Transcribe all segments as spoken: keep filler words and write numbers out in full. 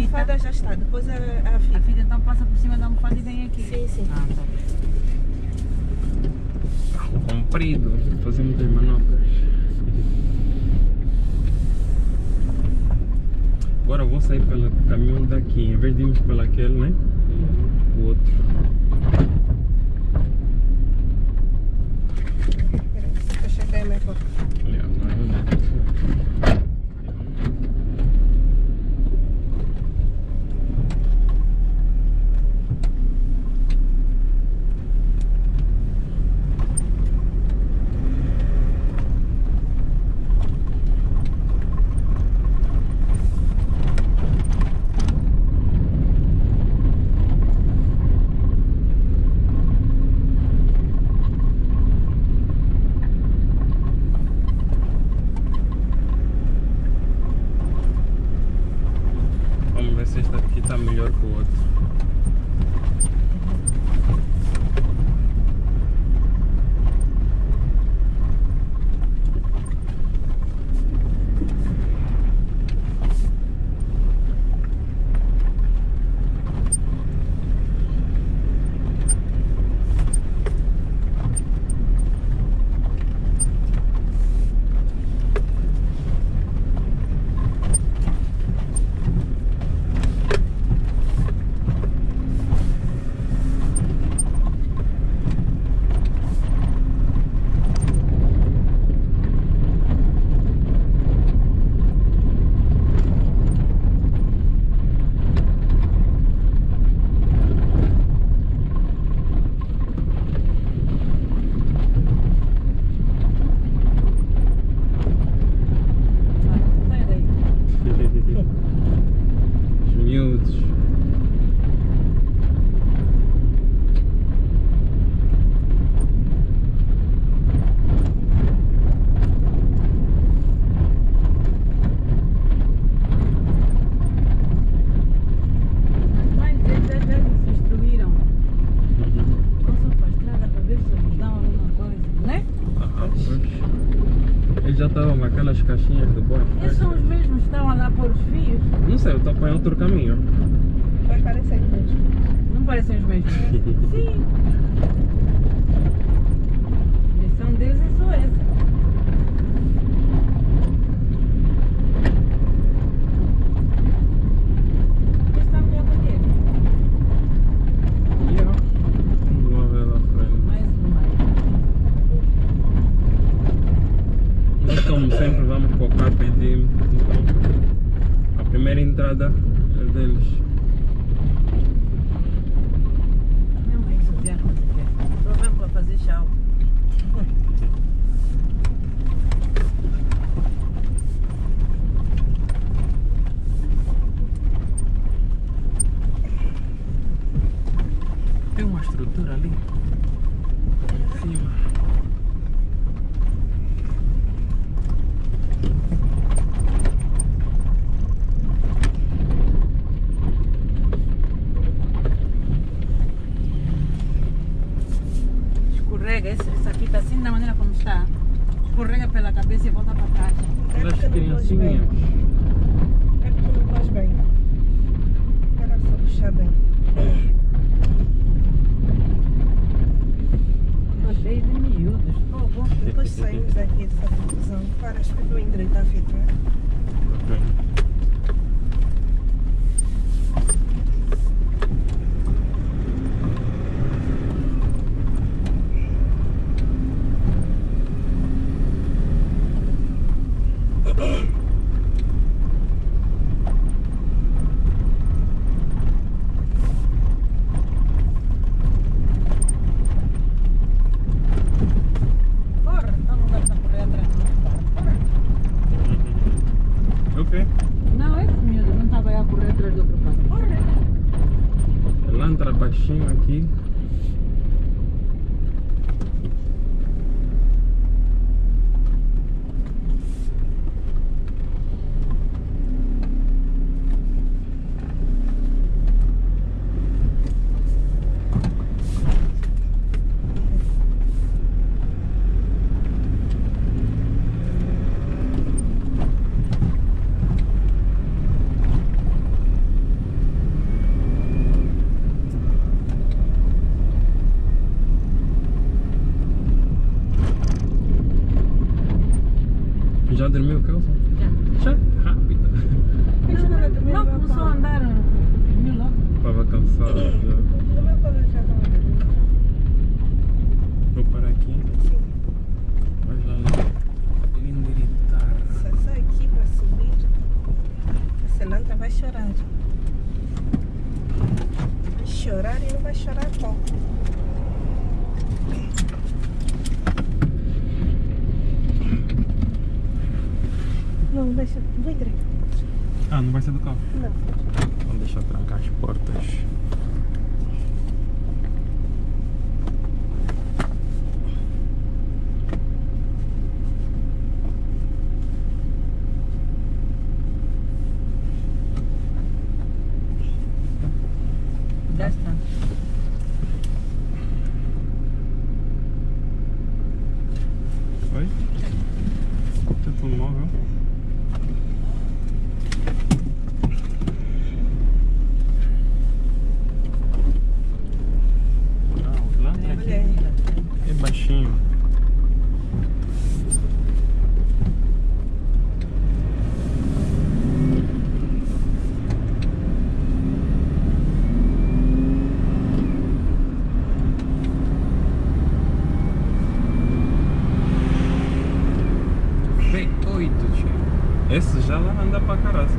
almofada já está, depois a, a fita. A fita então passa por cima da almofada e vem aqui? Sim, sim. Ah, tá. Carro comprido, fazer muitas manobras. Agora eu vou sair pelo caminho daqui, em vez de irmos pelo aquele, né? O outro. Espera, se eu chegar mais pouco. Olha, agora eu não. Vamos ver se este aqui está melhor que o outro. Sai daí. Os miúdos. Mas eles às vezes se instruíram. Passam para a estrada para ver se eles dão alguma coisa, né? Ah, pois. Eles já estavam com aquelas caixinhas do boi. Esses são os mesmos que estavam lá a pôr os fios. Não sei, eu estou apanhando outro caminho. Vai parecer mesmo. Não parecem os mesmos? Sim. A missão deles é só essa. Este está melhor que aquele. Yeah. Vamos ver lá à frente. Mais um mais. Nós, como sempre, vamos para o Carpentine. Então, a primeira entrada é deles. Mesmo entusiasmo de ver. Estou mesmo para fazer chau. Tem uma estrutura ali em cima. Escorrega, esse, essa fita assim da maneira como está. Escorrega pela cabeça e volta para trás. Olha as criancinhas. É porque não faz bem. Era só puxar bem. Estou cheio de miúdos. Oh, bom. Depois saímos daqui dessa confusão. Para, espero endireitar a fita. Ok. Corre, então não dá para correr atrás do outro carro. Corre. Ok. Não, esse miúdo não estava aí a correr atrás do outro carro. Corre. Ela entra baixinho aqui. Já dormiu, Kelson? Já. Já? Rápido. Mas ela vai dormir Não, no meu começou a colo. andar. Dormiu logo. Estava cansado já. No meu colo já estava dormindo. Vou parar aqui. Sim. Vai já linderitar. Só só aqui para subir. Senão ela vai chorar. Vai chorar e não vai chorar pouco. Não, deixa. Vai direito. Ah, não vai ser do carro. Não. Vamos deixar trancar as portas. Já está. Oi? Telemóvel. Ah, o Lantra Olha aqui aí. é baixinho. V oito, tio. Esse já lá anda pra caraças.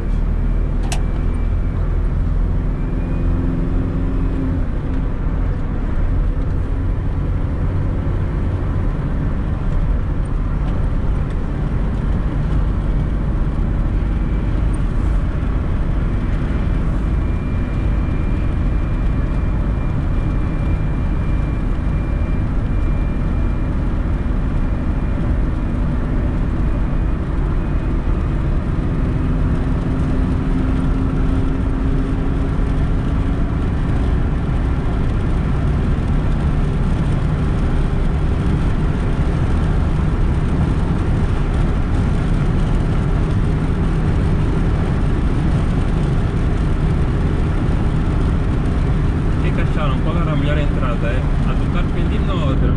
O que que acharam? Qual era a melhor entrada? É? A do Carpendino ou a outra?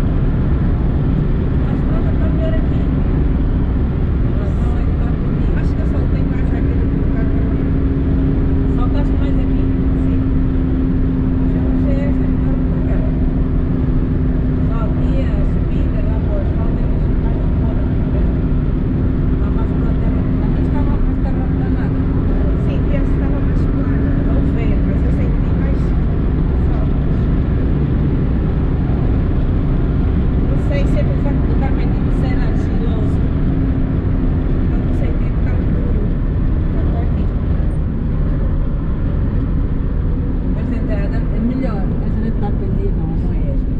A estrada está melhor aqui. Não é que está comigo. Acho que eu soltei mais aquele do carro. Saltaste mais aqui. Sim. Já não sei essa que está muito cara. Só aqui a subida lá para o asfalto é que isso mais fora. Está mais para a terra. Mas estava mais terra danada. Sim, e essa estava mais plana. Não veio, mas eu senti mais forte. Não sei se é por facto do Carpendino ser argiloso. Eu não senti tão duro quanto aqui. Esta entrada é melhor. Esta não está a pedir, não, não é esta.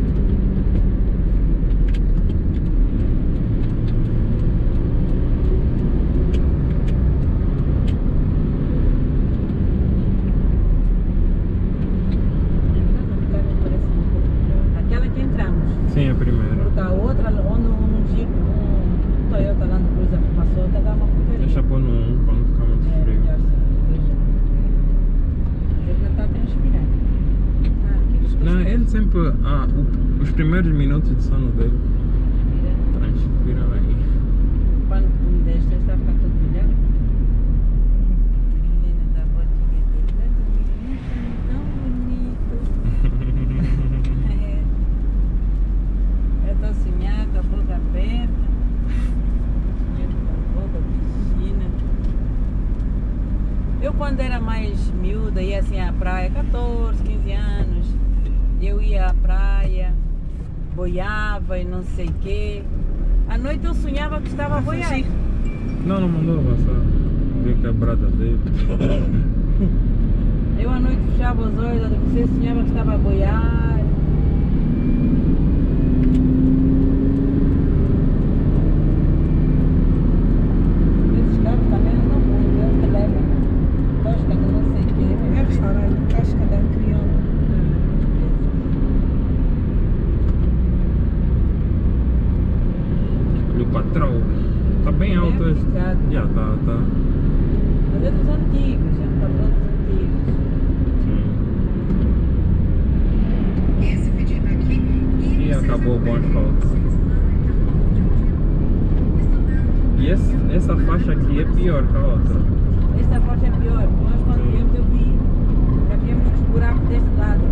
Aquela que entramos, Sim, a primeira. porque a outra, onde um Jeep, um Toyota Land Cruiser passou, está a dar uma porcaria. Deixa pôr no um para não ficar muito É, frio. melhor sim, deixa. Mas ele está a transpirar. Ah, aqui desculpa. Não, ele sempre. Ah, o- os primeiros minutos de sono dele transpiram aí. O pano que me deste está a ficar todo molhado. Menina da botinha dele, tá tão bonito. É. Eu estou sonhando com a boca aberta. Sonhando com a boca, piscina. Eu quando era mais miúda ia assim à praia, catorze, quinze anos. Eu ia à praia, boiava e não sei o quê. À noite eu sonhava que estava a boiar. fugir. Não, não mandou avançar. Deu quebrada dele. Eu à noite fechava os olhos, adormecia, sonhava que estava a boiar. Esses carros também andam muito, eles te levam. Tosca de não sei o quê. É restaurante, Tasca da Crioula. Olha o patrão. Tá bem alto este. Já tá, tá. Mas é dos antigos, é um patrão dos antigos. Sim. E acabou o bom asfalto. faixa aqui é pior que a outra. Esta faixa é pior. Nós quando Sim. viemos eu vi, já víamos os buracos deste lado.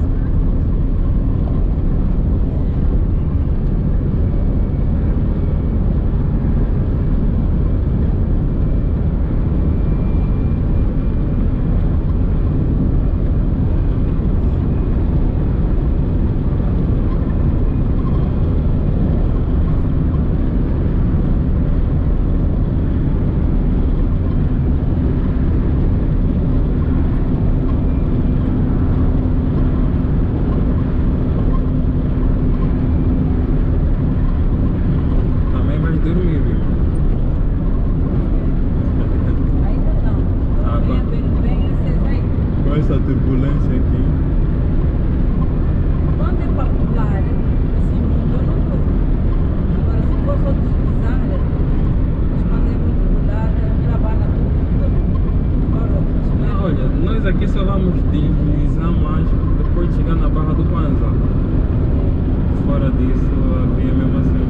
Também vais dormir, viu? Ainda não. Ah, Bem, tá. bem, bem acesa aí. Com essa turbulência aqui. Quando é para pular, assim muito eu não estou. Agora se for só deslizar, mas quando é muito pular, trabalha tudo. Agora, Ah, olha, nós aqui só vamos deslizar mais depois de chegar na Barra do Panza. Fora disso, a via é mesmo assim.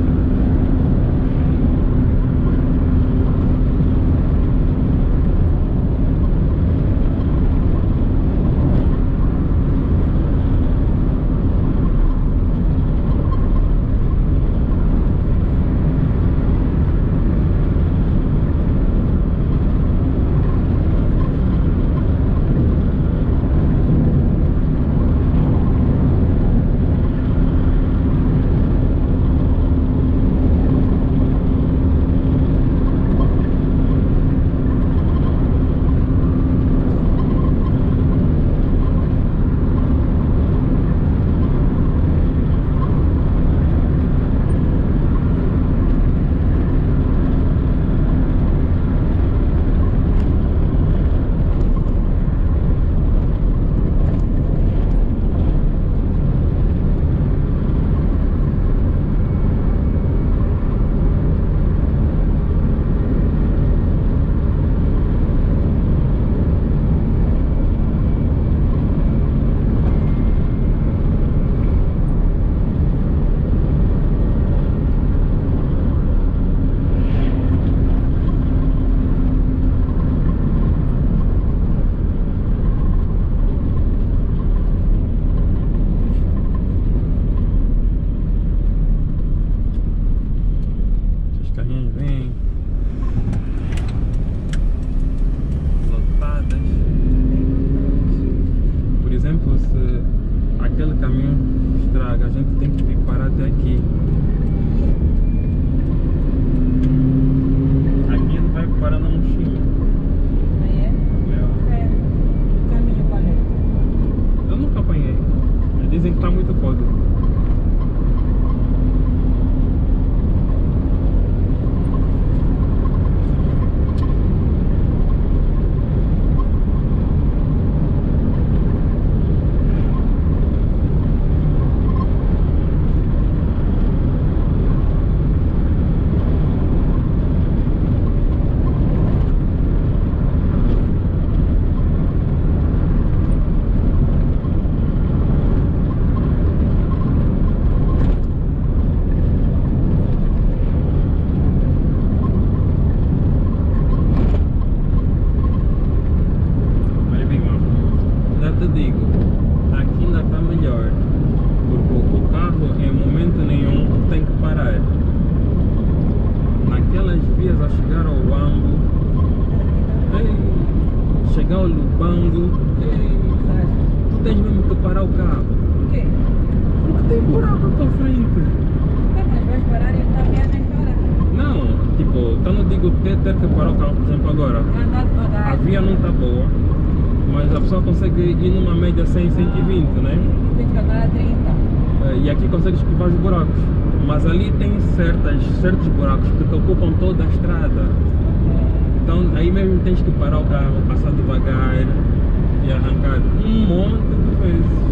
Os carrinhos vêm lotadas. Por exemplo, se aquele caminhão estraga, a gente tem que vir parar até aqui. Aqui ele vai parar na mochila. Aí é? É. O caminho qual é? Eu nunca apanhei. Eles dizem que está muito foda. Mas bem, mano, já te digo, aqui ainda está melhor. Porque o carro em momento nenhum tem que parar. Naquelas vias a chegar ao Wambo, ei, chegar ao Lubango, ei, tu tens mesmo que parar o carro. Por quê? Porque tem buraco à tua frente. Tá, mas vais parar e está viagem para. Não, tipo, então não digo ter, ter que parar o carro, por exemplo, agora. Andar devagar. A via não está boa, mas a pessoa consegue ir numa média cem, cento e vinte, né? Tem que andar a trinta. Eh, E aqui consegue esquivar os buracos. Mas ali tem certas, certos buracos que te ocupam toda a estrada. Então aí mesmo tens que parar o carro, passar devagar e arrancar um monte de vezes.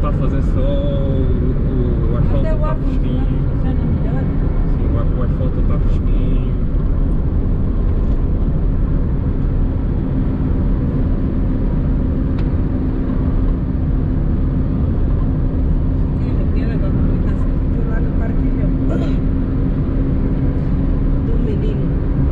está a fazer sol, o, o asfalto Até o está ar fresquinho. funciona melhor. Sim, o, o asfalto está fresquinho. Fiquei arrepiada com a publicação que tu lá no partilhou do menino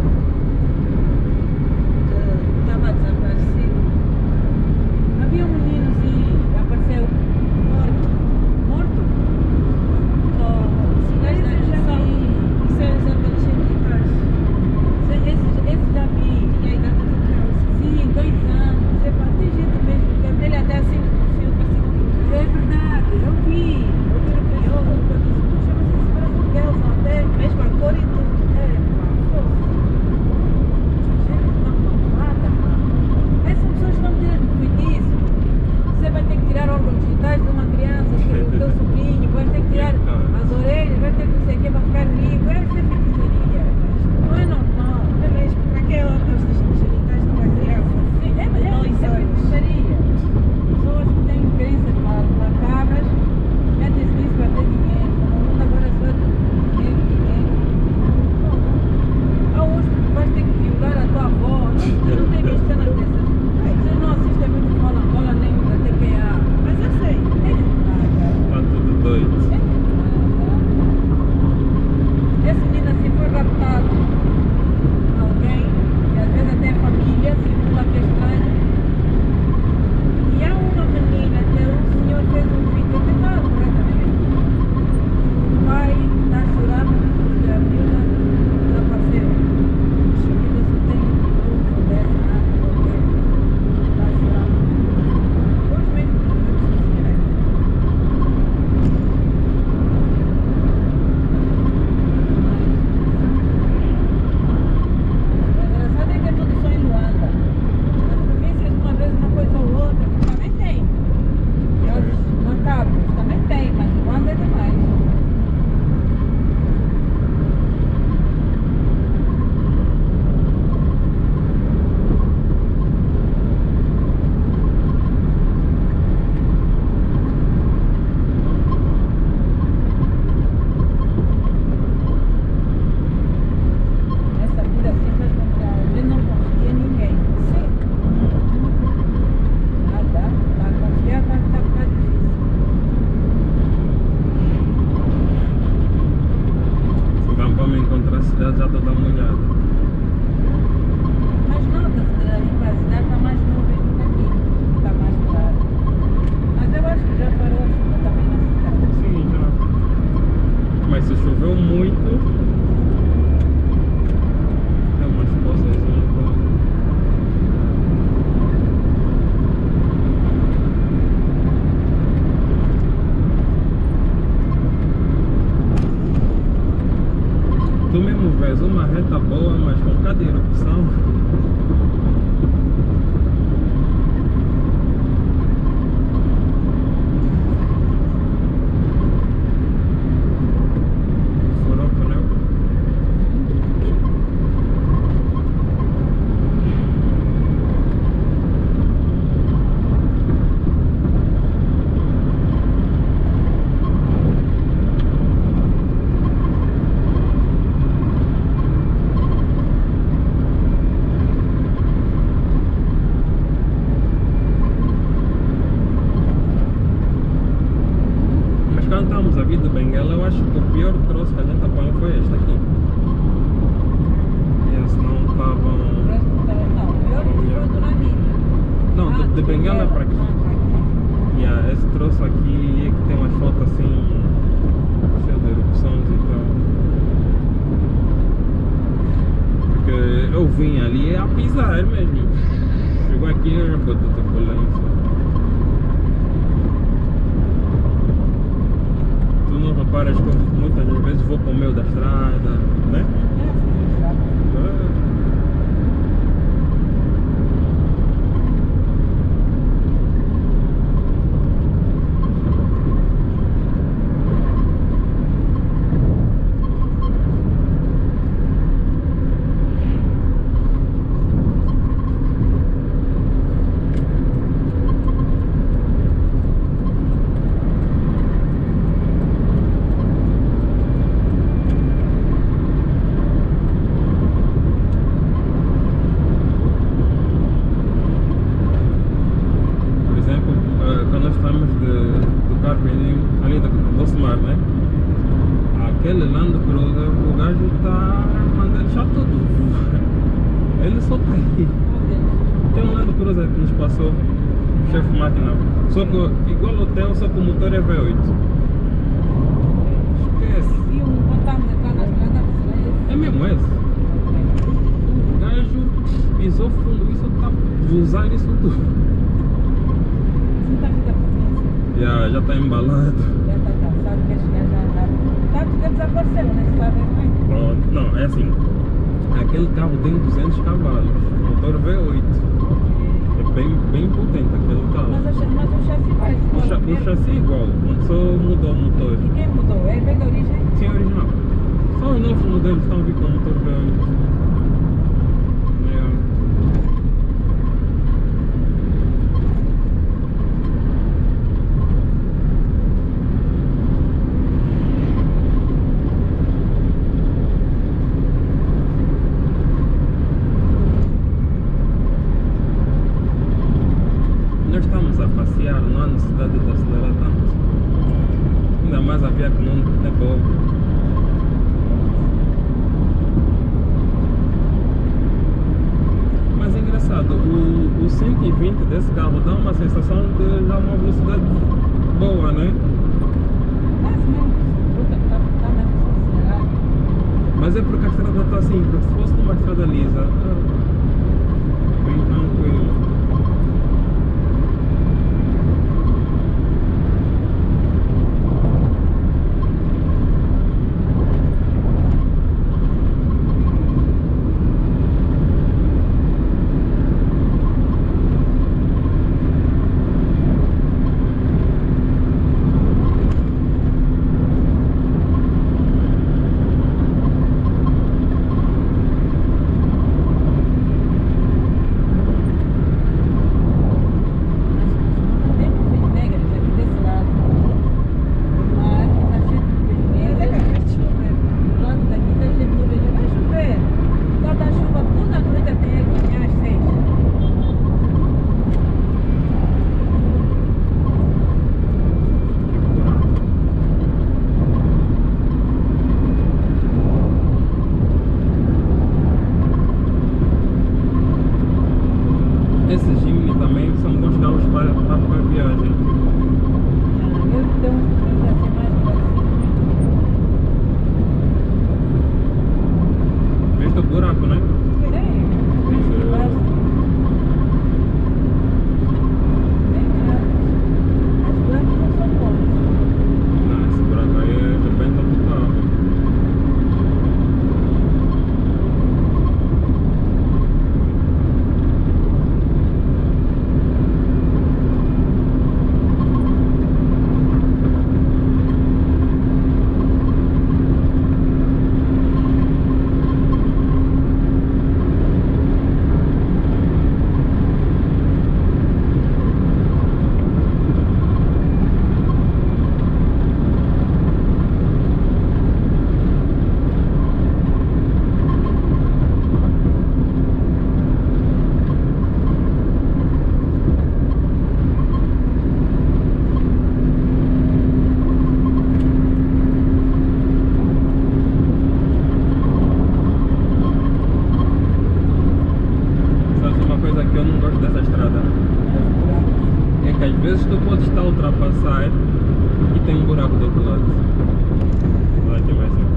que estava desaparecido. Havia um menino assim, apareceu Morto. morto. Com sinais da Esse já atenção. vi. Isso é os adolescentes de trás. Esse, esse já vi. Tinha a idade do Kelsey. Sim, dois anos. Epa, tem gente mesmo que é Ele até assim, um fio parecido com É verdade, eu vi. Eu vi no Facebook, eu disse, puxa, mas esse parece um Kelson até. mesmo a cor e tudo. É, pá, pô. Gente tão malvada, mano. Essas pessoas estão tirando feitiço. Você vai ter que tirar órgãos digitais de uma criança, do teu sobrinho, vai ter que tirar as orelhas, vai ter que não sei o que para ficar rico. Essa é feitiçaria. Não é normal. É mesmo. Para que órgãos genitais de uma criança? Sim, é, é, Dois é anos. feitiçaria. Pessoas que têm crenças ma- macabras metem-se nisso para ter dinheiro. O mundo agora é só dinheiro, dinheiro. Há uns que vais ter que violar a tua avó. Vocês não têm visto cenas dessas. Vocês não assistem muito Fala Angola nem da T P A. Mas eu sei. É nada. Está tudo doido. É nada. Esse menino assim foi raptado por alguém, e às vezes até a família, simula que é estranho. E há uma menina que o senhor fez um vídeo, até está corretamente. O pai está a chorar porque a miúda desapareceu. A miúda só tem onze ou dez anos, ou o quê? Está a chorar. Hoje mesmo nas redes sociais. O engraçado é que é tudo só em Luanda. Nas províncias, uma vez uma coisa ou outra, mas também tem. Casos macabros também tem, mas Luanda é demais. Essa vida assim faz com que a gente não confie em ninguém. Sim. Nada, para confiar vai estar ficar difícil. Se vamos me encontrar a cidade já toda molhada. Mas nota-se que ali para a cidade está mais nuvens do que aqui, que está mais claro. Mas eu acho que já parou a chuva também na cidade. Sim, já. Mas se choveu muito, tem umas poças então. Tu mesmo vês uma reta boa, mas com cada erupção. Furou o pneu. Mas quando estávamos a vir de Benguela, eu acho que o pior troço que a gente apanhou foi este aqui. E se não O estavam. resto não estava. Não, o pior foi o do Namíbia. Não, Ah, de, de Benguela para aqui. Yeah, esse troço aqui é que tem umas fotos assim, cheio de erupções e tal. Porque eu vim ali a pisar mesmo. Chegou aqui e botou turbulência. Tu não reparas que eu muitas vezes vou para o meio da estrada, né? É. do Carmen, ali do, do Osmar, né? Aquele Land Cruiser, o gajo está mandando deixar tudo. Ele só tá aí. Tem um Land Cruiser que nos passou, o chefe máquina. Só que igual ao teu, só que o motor é V oito. Esquece. E um contamos entrar na estrada de É mesmo esse. O gajo pisou fundo, isso tá usar isso tudo. Não está vida por Já, já tá embalado. já está cansado, quer chegar já andar. Tá, tu desapareceu, né? Você está vendo bem? Pronto, não, é assim. Aquele carro tem duzentos cavalos, motor V oito. É bem, bem potente aquele carro. Mas, o cha- mas o chassi vai O, cha, o chassi é igual, só mudou o motor. E quem mudou? Ele veio da origem? Sim, original. Só os novos modelos estão a vir com o motor V oito. É. Nós estamos a passear, não há necessidade de acelerar tanto. Ainda mais havia que não é povo. Mas é engraçado, o, o cento e vinte desse carro dá uma sensação de dar uma velocidade boa, né? Mas mesmo, puta, está tá mesmo acelerado. Mas é porque a estrada está assim, porque se fosse numa estrada lisa, ah, bem tranquilo. Esses Jimny também são bons carros para, para, para viagem. Eu tenho um filho assim mais parecido. Viste o buraco, né? Tem, bicho de baixo. Bem grande. As brancas não são bons. Não, esse buraco aí rebenta do carro. Sabes uma coisa que eu não gosto dessa estrada? É que às vezes tu podes estar a ultrapassar e tem um buraco do outro lado. Olha aqui mais um.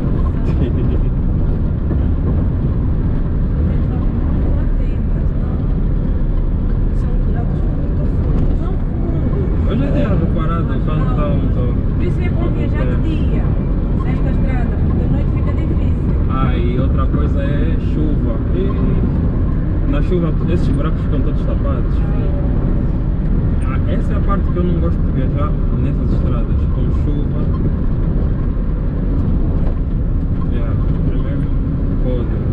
Lá tem, mas não. São buracos muito fundos. Não fundos. Eu já tinha reparado quando estávamos ao... Por isso é bom viajar de dia nesta estrada, porque de noite fica difícil. Ah, e outra coisa é chuva. E na chuva esses buracos ficam todos tapados. Ah, essa é a parte que eu não gosto de viajar nessas estradas, com chuva. Yeah, primeiro pode.